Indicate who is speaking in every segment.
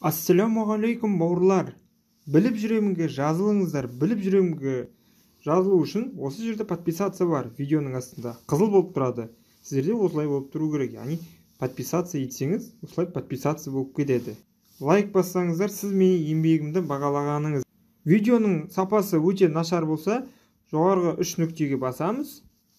Speaker 1: Ассалаумағалейкум бауырлар. Біліп жүремінге жазылыңыздар. Біліп жүремінге жазылу үшін осы жерде подписаться бар, видеоның астында қызыл болып тұрады. Сіздерде осылай болып тұру керек, яғни подписаться етсеңіз, осылай подписаться болып кетеді. Лайк бассаңыздар, сіз мені еңбегімді бағалағаныңыз. Видеоның сапасы өте нашар болса, жоғарғы 3 нүктеге басамыз.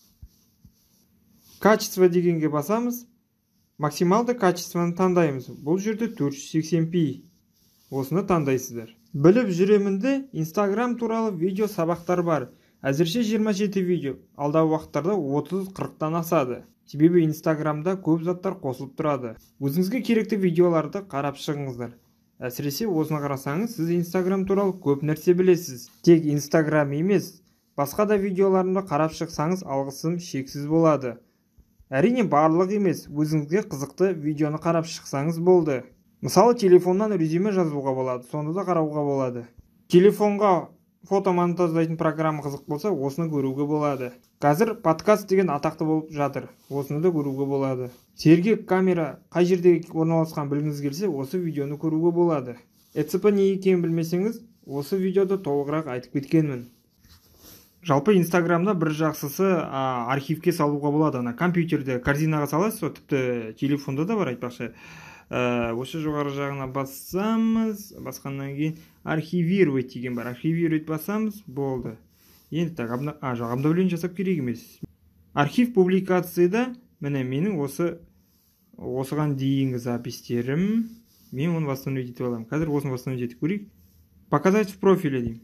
Speaker 1: Качество дегенге басамыз. Максималды качествоны таңдаймыз. Бұл жерде 480p. Осыны таңдайсыздар. Біліп жүремінде Instagram туралы видео сабақтар бар. Әзірше 27 видео. Алдағы уақыттарда 30-40-тан асады. Себебі Instagramда көп заттар қосылып тұрады. Өзіңізге керекті видеоларды қарап шығыңыздар. Әсіресе осыны қарасаңыз, сіз Instagram туралы көп нәрсе білесіз. Тек Instagram емес, басқа да видеоларымды қарап шықсаңыз, алғысым шексіз болады. Әрине барлық емес, өзіңізге қызықты видеоны қарап шықсаңыз болды. Мысалы, телефоннан резюме жазуға болады, сонда да қарауға болады. Телефонға фото монтаждайтын программа қызық болса, осыны көруге болады. Қазір подкаст деген атақты болып жатыр, осыны да көруге болады. Сергек камера қай жерде орналасқан білгіңіз келсе, осы видеоны көруге болады. ECP не екенін білмесеңіз, осы видеода толығырақ айтып кеткенмін. Жалпы Инстаграмда бір жақсысы архивке салуға болады. Компьютерде корзинаға саласыз, тіпті телефонда да бар айтпақшы. Осы жоғары жағына бассамыз, басқаннан кейін архивировать деген бар. Архивировать басамыз, болды. Енді так, обновление жасап керек емес. Архив публикацияда, міне менің осыған дейінгі запистерім, мен оны восстановить етіп аламын. Қазір осыны восстановить етіп көрейік. Показать в профиле деймін.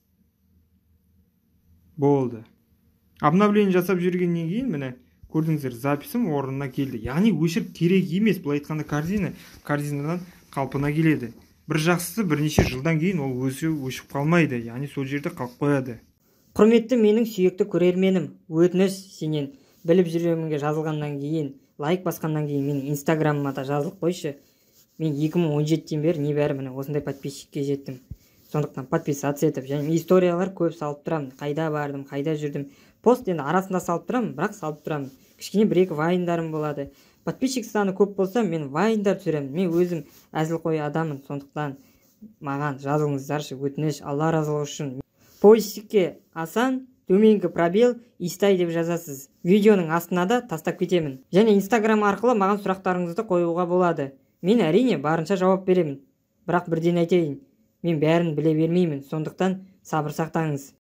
Speaker 1: Болды. Обновление жасап жүргеннен кейін, міне көрдіңіздер, записім орнына келді. Яғни өшіріп керек емес, бұл айтқанда корзинадан қалпына келеді. Бір жақсысы бірнеше жылдан кейін ол өшіп қалмайды, яғни сол жерде қалып қояды.
Speaker 2: Құрметті менің сүйекті көрерменім, өтініш сенен біліп жүремінге жазылғаннан кейін, лайк басқаннан кейін менің Инстаграмыма да жазылып қойшы. Мен 2017-тен бері небәрі міне осындай подписчикке жеттім. Сондықтан подписаться етіп, және историялар көп салып тұрамын. Қайда бардым, қайда жүрдім. Пост енді арасында салып тұрамын, бірақ салып тұрамын. Кішкене бір-екі вайндарым болады. Подписчик саны көп болса, мен вайндар түсіремін. Мен өзім әзілқой адамын, сондықтан маған жазылыңыздаршы, өтініш, Алла разылығы үшін. Поисикке асан, төменгі пробел, истай деп жазасыз. Видеоның астына да тастап кетемін. Және Инстаграм арқылы маған сұрақтарыңызды қоюға болады. Мен әрине барынша жауап беремін. Бірақ бірден айтайын, мен бәрін біле бермеймін, сондықтан сабыр сақтаңыз.